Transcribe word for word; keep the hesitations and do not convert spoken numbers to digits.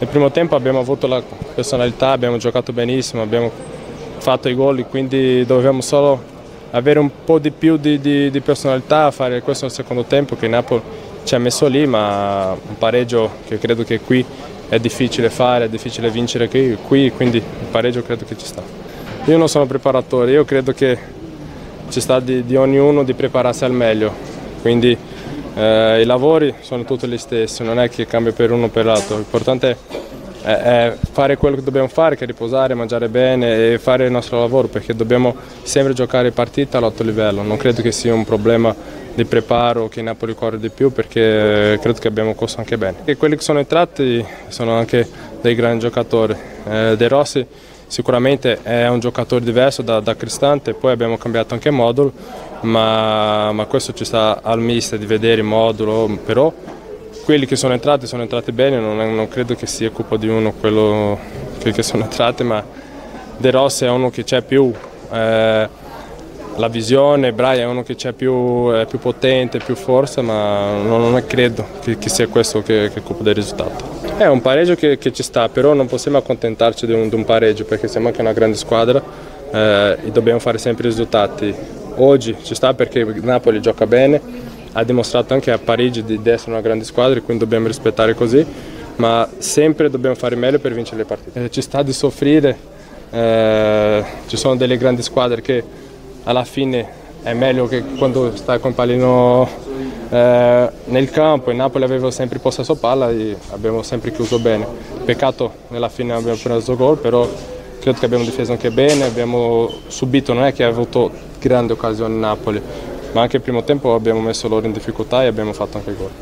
Nel primo tempo abbiamo avuto la personalità, abbiamo giocato benissimo, abbiamo fatto i gol, quindi dovevamo solo avere un po' di più di, di, di personalità, fare questo nel secondo tempo che Napoli ci ha messo lì, ma un pareggio che credo che qui è difficile fare, è difficile vincere qui, qui quindi il pareggio credo che ci sta. Io non sono preparatore, io credo che ci sta di, di ognuno di prepararsi al meglio, quindi eh, i lavori sono tutti gli stessi, non è che cambia per uno o per l'altro, l'importante è, è fare quello che dobbiamo fare, che è riposare, mangiare bene e fare il nostro lavoro, perché dobbiamo sempre giocare partite all'alto livello, non credo che sia un problema di preparo che Napoli corre di più, perché credo che abbiamo corso anche bene. E quelli che sono entrati sono anche dei grandi giocatori, eh, De Rossi sicuramente è un giocatore diverso da, da Cristante, poi abbiamo cambiato anche modulo, ma, ma questo ci sta al mister di vedere il modulo, però quelli che sono entrati sono entrati bene, non, è, non credo che sia colpa di uno quello che, che sono entrati, ma De Rossi è uno che c'è più eh, la visione, Brian è uno che c'è più, è più potente, più forza, ma non, non è, credo che, che sia questo che, che è colpa del risultato. È un pareggio che, che ci sta, però non possiamo accontentarci di un, di un pareggio, perché siamo anche una grande squadra eh, e dobbiamo fare sempre i risultati. Oggi ci sta perché Napoli gioca bene, ha dimostrato anche a Parigi di essere una grande squadra, quindi dobbiamo rispettare così, ma sempre dobbiamo fare meglio per vincere le partite. Eh, ci sta di soffrire, eh, ci sono delle grandi squadre che alla fine è meglio che quando stai con il pallino eh, nel campo. Il Napoli aveva sempre possesso palla e abbiamo sempre chiuso bene. Peccato nella fine abbiamo preso gol, però credo che abbiamo difeso anche bene, abbiamo subito, non è che ha avuto grandi occasioni Napoli, ma anche il primo tempo abbiamo messo loro in difficoltà e abbiamo fatto anche gol.